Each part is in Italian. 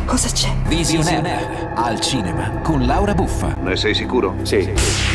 Cosa c'è? Visionaire al cinema con Laura Buffa. Ne sei sicuro? Sì.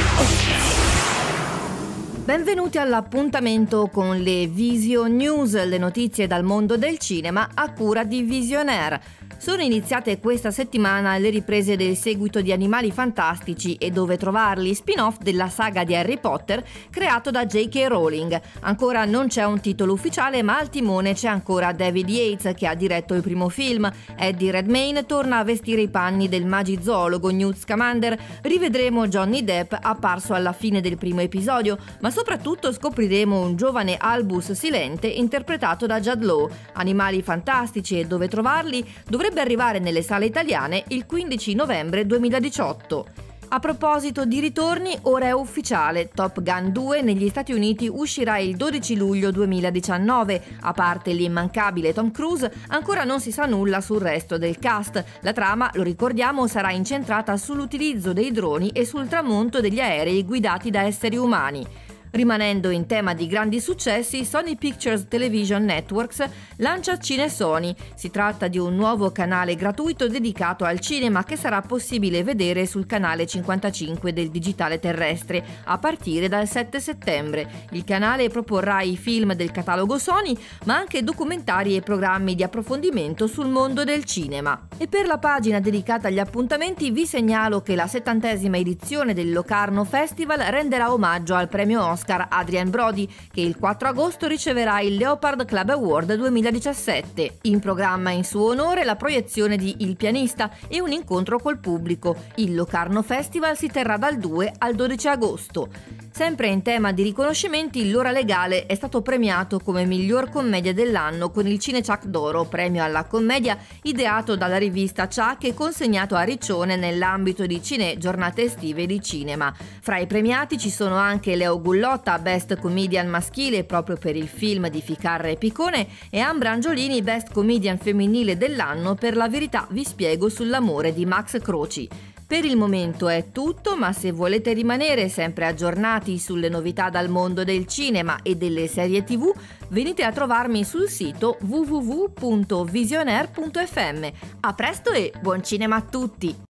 Benvenuti all'appuntamento con le Vision News, le notizie dal mondo del cinema a cura di Visionaire. Sono iniziate questa settimana le riprese del seguito di Animali Fantastici e Dove trovarli, spin-off della saga di Harry Potter creato da J.K. Rowling. Ancora non c'è un titolo ufficiale, ma al timone c'è ancora David Yates che ha diretto il primo film. Eddie Redmayne torna a vestire i panni del magizoologo Newt Scamander. Rivedremo Johnny Depp apparso alla fine del primo episodio, ma soprattutto scopriremo un giovane Albus Silente interpretato da Jude Law. Animali Fantastici e Dove trovarli dovrebbe arrivare nelle sale italiane il 15 novembre 2018. A proposito di ritorni, ora è ufficiale, Top Gun 2 negli Stati Uniti uscirà il 12 luglio 2019. A parte l'immancabile Tom Cruise, ancora non si sa nulla sul resto del cast. La trama, lo ricordiamo, sarà incentrata sull'utilizzo dei droni e sul tramonto degli aerei guidati da esseri umani. Rimanendo in tema di grandi successi, Sony Pictures Television Networks lancia CineSony. Si tratta di un nuovo canale gratuito dedicato al cinema che sarà possibile vedere sul canale 55 del digitale terrestre a partire dal 7 settembre. Il canale proporrà i film del catalogo Sony, ma anche documentari e programmi di approfondimento sul mondo del cinema. E per la pagina dedicata agli appuntamenti vi segnalo che la 70ª edizione del Locarno Festival renderà omaggio al premio Oscar Adrien Brody, che il 4 agosto riceverà il Leopard Club Award 2017. In programma in suo onore la proiezione di Il pianista e un incontro col pubblico. Il Locarno Festival si terrà dal 2 al 12 agosto. Sempre in tema di riconoscimenti, L'Ora Legale è stato premiato come miglior commedia dell'anno con il Cinechuck d'Oro, premio alla commedia ideato dalla rivista Chuck e consegnato a Riccione nell'ambito di Cine Giornate Estive di Cinema. Fra i premiati ci sono anche Leo Gullotta, Best Comedian maschile proprio per il film di Ficarra e Piccone, e Ambra Angiolini, Best Comedian femminile dell'anno per La verità vi spiego sull'amore di Max Croci. Per il momento è tutto, ma se volete rimanere sempre aggiornati sulle novità dal mondo del cinema e delle serie TV, venite a trovarmi sul sito www.visionaire.fm. A presto e buon cinema a tutti!